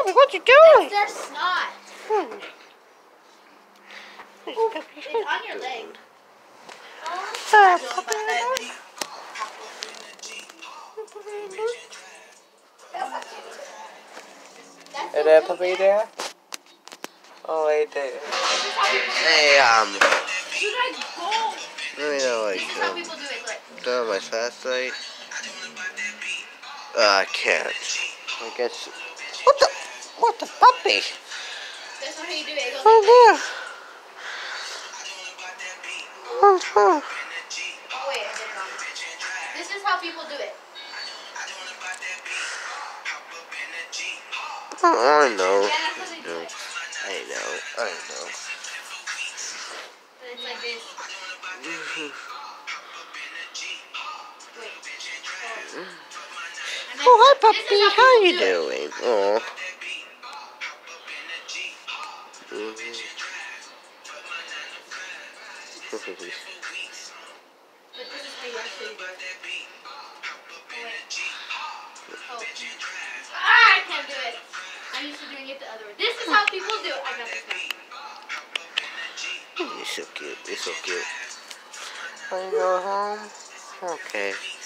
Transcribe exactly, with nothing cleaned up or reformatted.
Puppy, what you doing? That's their snot. Hmm. It's on your leg. Uh, puppy, Is that puppy there? Oh, right there. Hey, um, Should I go? let me know, like, This is how um, people do it, look. do my flashlight. Uh, I can't. I guess. What the? What the puppy? That's not how you do it. It goes Oh, like yeah. Oh, oh. Oh, wait, I did it wrong. This is how people do it. Oh, I know. Yeah, that's how they do it. I know. I know. But it's like this. Wait. Oh. Oh, hi, puppy. How you do doing? Oh. But this is how you actually do it. Oh, wait. Oh. Ah, I can't do it. I'm used to doing it the other way. This is how people do it. I got this now. You're so cute. You're so cute. Wanna go home? Okay.